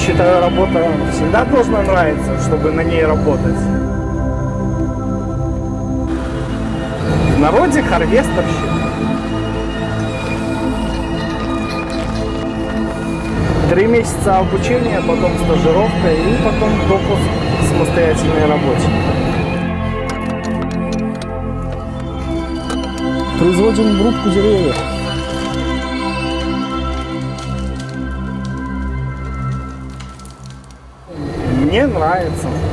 считаю, работа всегда должна нравиться, чтобы на ней работать. В народе харвестерщик. 3 месяца обучения, потом стажировка и потом допуск к самостоятельной работе. Производим грубку деревьев. Мне нравится.